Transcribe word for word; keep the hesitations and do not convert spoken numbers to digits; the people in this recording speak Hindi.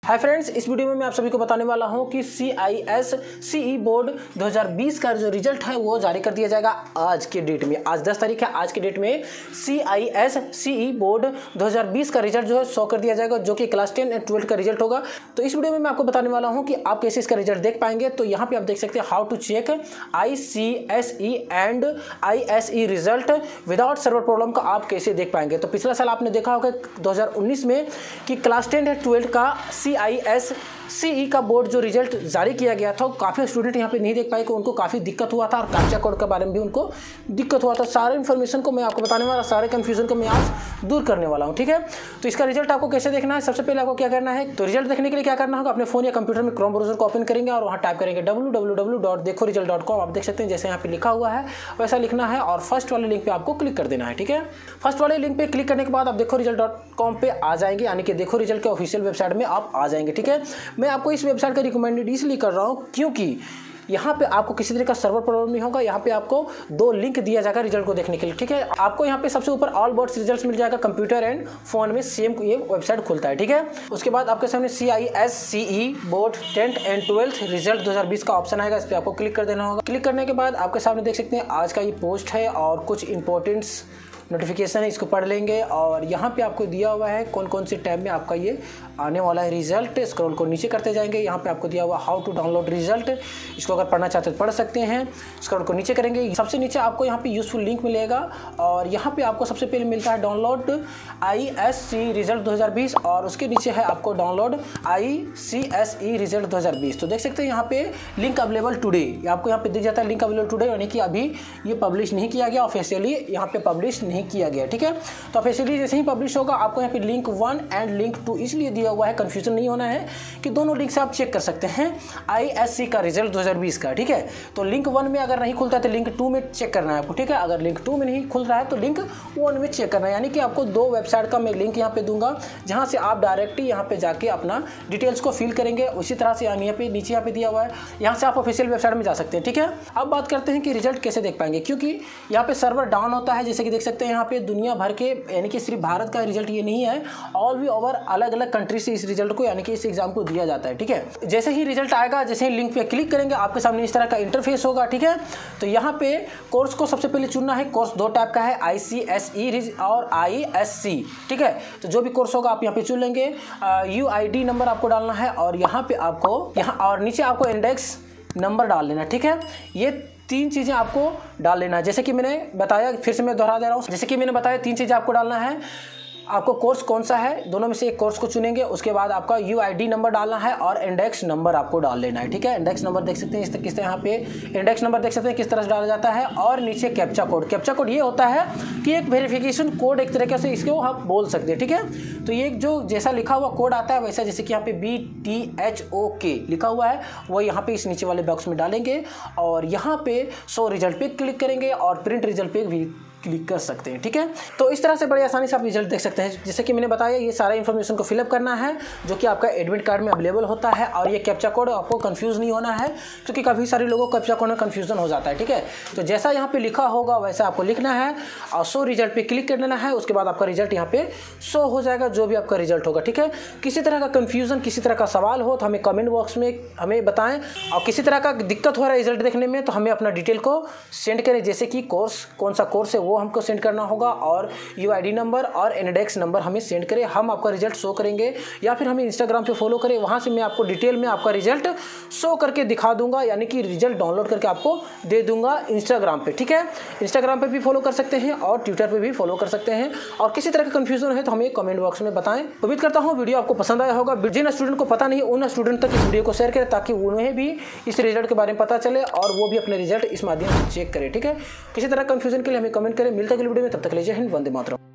हाय फ्रेंड्स, इस वीडियो में मैं आप सभी को बताने वाला हूं कि सी I S C E board दो हज़ार बीस का जो रिजल्ट है वो जारी कर दिया जाएगा आज के डेट में। आज दस तारीख है। आज के डेट में सी I S C E board दो हज़ार बीस का रिजल्ट जो है शो कर दिया जाएगा, जो कि क्लास टेन एंड ट्वेल्थ का रिजल्ट होगा। तो इस वीडियो में मैं आपको बताने वाला हूँ कि आप कैसे इसका रिजल्ट देख पाएंगे। तो यहाँ पे आप देख सकते हैं how to check I C S E and I S E result without server problem का आप कैसे देख पाएंगे। तो पिछला साल आपने देखा होगा दो हज़ार उन्नीस में कि क्लास टेन एंड ट्वेल्थ का सी आई एस सी ई का बोर्ड जो रिजल्ट जारी किया गया था, काफ़ी स्टूडेंट यहाँ पे नहीं देख पाए कि उनको काफ़ी दिक्कत हुआ था और कैप्चा कोड के बारे में भी उनको दिक्कत हुआ था। सारे इन्फॉर्मेशन को मैं आपको बताने वाला, सारे कन्फ्यूजन को मैं आज दूर करने वाला हूँ। ठीक है, तो इसका रिजल्ट आपको कैसे देखना है, सबसे पहले आपको क्या करना है, तो रिजल्ट देखने के लिए क्या करना होगा, अपने फोन या कंप्यूटर में क्रोम ब्राउज़र को ओपन करेंगे और वहाँ टाइप करेंगे डब्ल्यू डब्ल्यू डब्ल्यू डॉट देखो रिजल्ट डॉट कॉम। आप देख सकते हैं जैसे यहाँ पे लिखा हुआ है वैसा लिखना है और फर्स्ट वाले लिंक पे आपको क्लिक कर देना है। ठीक है, फर्स्ट वाले लिंक पे क्लिक करने के बाद आप देखो रिजल्ट डॉट कॉम पे आ जाएंगे, यानी कि देखो रिजल्ट के ऑफिशियल वेबसाइट में आप आ जाएंगे। ठीक है, मैं आपको इस वेबसाइट का रिकमेंडेड इसलिए कर रहा हूँ क्योंकि यहाँ पे आपको किसी तरह का सर्वर प्रॉब्लम नहीं होगा। यहाँ पे आपको दो लिंक दिया जाएगा रिजल्ट को देखने के लिए। ठीक है, आपको यहाँ पे सबसे ऊपर ऑल बोर्ड्स रिजल्ट्स मिल जाएगा, कंप्यूटर एंड फोन में सेम ये वेबसाइट खुलता है। ठीक है, उसके बाद आपके सामने C I S C E board tenth and twelfth result दो हज़ार बीस का ऑप्शन आएगा, इस पर आपको क्लिक कर देना होगा। क्लिक करने के बाद आपके सामने देख सकते हैं आज का ये पोस्ट है और कुछ इंपॉर्टेंट्स नोटिफिकेशन है, इसको पढ़ लेंगे। और यहाँ पे आपको दिया हुआ है कौन कौन से टैब में आपका ये आने वाला है रिजल्ट। स्क्रॉल को नीचे करते जाएंगे, यहाँ पे आपको दिया हुआ हाउ टू डाउनलोड रिजल्ट, इसको अगर पढ़ना चाहते तो पढ़ सकते हैं। स्क्रॉल को नीचे करेंगे, सबसे नीचे आपको यहाँ पे यूजफुल लिंक मिलेगा और यहाँ पे आपको सबसे पहले मिलता है download I S C result दो हज़ार बीस और उसके नीचे है आपको download I C S E result दो हज़ार बीस। तो देख सकते हैं यहाँ पे लिंक अवेलेबल टुडे, आपको यहाँ पे दिख जाता है लिंक अवेलेबल टुडे, यानी कि अभी ये पब्लिश नहीं किया गया, ऑफिशियली यहाँ पे पब्लिश नहीं किया गया। ठीक है, तो ऑफिशियली जैसे ही पब्लिश होगा आपको यहाँ पे link one and link two इसलिए दिया हुआ है, कंफ्यूजन नहीं होना है कि दोनों लिंक से आप चेक कर सकते हैं आई एस सी का रिजल्ट दो हज़ार बीस का। ठीक है, तो लिंक वन में अगर नहीं खुलता है तो लिंक टू में चेक करना है आपको। ठीक है, अगर लिंक टू में नहीं खुल रहा है तो लिंक वन में चेक करना है, यानी कि आपको दो वेबसाइट का मैं लिंक यहाँ पे दूंगा जहाँ से आप डायरेक्टली यहाँ पे जाके अपना डिटेल्स को फिल करेंगे। उसी तरह से यहाँ पे नीचे यहाँ पे दिया हुआ है, यहाँ से आप ऑफिशियल वेबसाइट में जा सकते हैं। ठीक है, अब बात करते हैं कि रिजल्ट कैसे देख पाएंगे, क्योंकि यहाँ पे सर्वर डाउन होता है, जैसे कि देख सकते हैं यहाँ पे दुनिया भर के, यानी कि सिर्फ भारत का रिजल्ट ये नहीं है, ऑल भी ओवर अलग अलग कंट्री से इस रिजल्ट को, यानी कि इस एग्जाम को दिया जाता है। ठीक है, जैसे ही रिजल्ट आएगा, जैसे ही लिंक पे क्लिक करेंगे आपके सामने इस तरह का इंटरफेस होगा। ठीक है, तो यहाँ पे कोर्स को सबसे पहले चुनना है। कोर्स दो टाइप का है, आई सी एस ई और आई एस सी। ठीक है, तो जो भी कोर्स होगा आप यहाँ पे चुन लेंगे, यू आई डी नंबर आपको डालना है और यहाँ पे आपको यहाँ और नीचे आपको इंडेक्स नंबर डाल लेना। ठीक है, ये तीन चीज़ें आपको डाल लेना है। जैसे कि मैंने बताया, फिर से मैं दोहरा दे रहा हूँ, जैसे कि मैंने बताया तीन चीज़ें आपको डालना है। आपको कोर्स कौन सा है, दोनों में से एक कोर्स को चुनेंगे, उसके बाद आपका यू आई डी नंबर डालना है और इंडेक्स नंबर आपको डाल लेना है। ठीक है, इंडेक्स नंबर देख सकते हैं इस किस तरह, यहाँ पे इंडेक्स नंबर देख सकते हैं किस तरह से डाला जाता है और नीचे कैप्चा कोड। कैप्चा कोड ये होता है कि एक वेरिफिकेशन कोड, एक तरीके से इसको आप बोल सकते हैं। ठीक है, तो ये जो जैसा लिखा हुआ कोड आता है वैसा, जैसे कि यहाँ पे बी टी एच ओ के लिखा हुआ है, वो यहाँ पे इस नीचे वाले बॉक्स में डालेंगे और यहाँ पे शो रिजल्ट पे क्लिक करेंगे और प्रिंट रिजल्ट पे भी क्लिक कर सकते हैं। ठीक है, तो इस तरह से बड़ी आसानी से आप रिजल्ट देख सकते हैं। जैसे कि मैंने बताया, ये सारा इन्फॉर्मेशन को फिलअप करना है जो कि आपका एडमिट कार्ड में अवेलेबल होता है और ये कैप्चा कोड आपको कंफ्यूज नहीं होना है, क्योंकि काफ़ी सारे लोगों को कैप्चा कोड में कंफ्यूजन हो जाता है। ठीक है, तो जैसा यहाँ पे लिखा होगा वैसा आपको लिखना है और शो रिजल्ट पे क्लिक कर देना है। उसके बाद आपका रिजल्ट यहाँ पे शो हो जाएगा, जो भी आपका रिजल्ट होगा। ठीक है, किसी तरह का कंफ्यूजन, किसी तरह का सवाल हो तो हमें कमेंट बॉक्स में हमें बताएं, और किसी तरह का दिक्कत हो रहा है रिजल्ट देखने में तो हमें अपना डिटेल को सेंड करें, जैसे कि कोर्स कौन सा कोर्स है वो हमको सेंड करना होगा और यू आई डी नंबर और इंडेक्स नंबर हमें सेंड करें, हम आपका रिजल्ट शो करेंगे। या फिर हमें इंस्टाग्राम पे फॉलो करें, वहां से मैं आपको डिटेल में आपका रिजल्ट शो करके दिखा दूंगा, यानी कि रिजल्ट डाउनलोड करके आपको दे दूंगा इंस्टाग्राम पे। ठीक है, इंस्टाग्राम पे भी फॉलो कर सकते हैं और ट्विटर पे भी फॉलो कर सकते हैं। और किसी तरह का कंफ्यूजन है तो हमें कमेंट बॉक्स में बताएं। उम्मीद करता हूँ वीडियो आपको पसंद आया होगा। जिन स्टूडेंट को पता नहीं उन स्टूडेंट तक इस वीडियो को शेयर करें ताकि उन्हें भी इस रिजल्ट के बारे में पता चले और वो भी अपने रिजल्ट इस माध्यम से चेक करें। ठीक है, किसी तरह कंफ्यूजन के लिए हमें कमेंट करें। मिलते हैं अगली वीडियो में, तब तक के लिए जय हिंद, वंदे मातरम।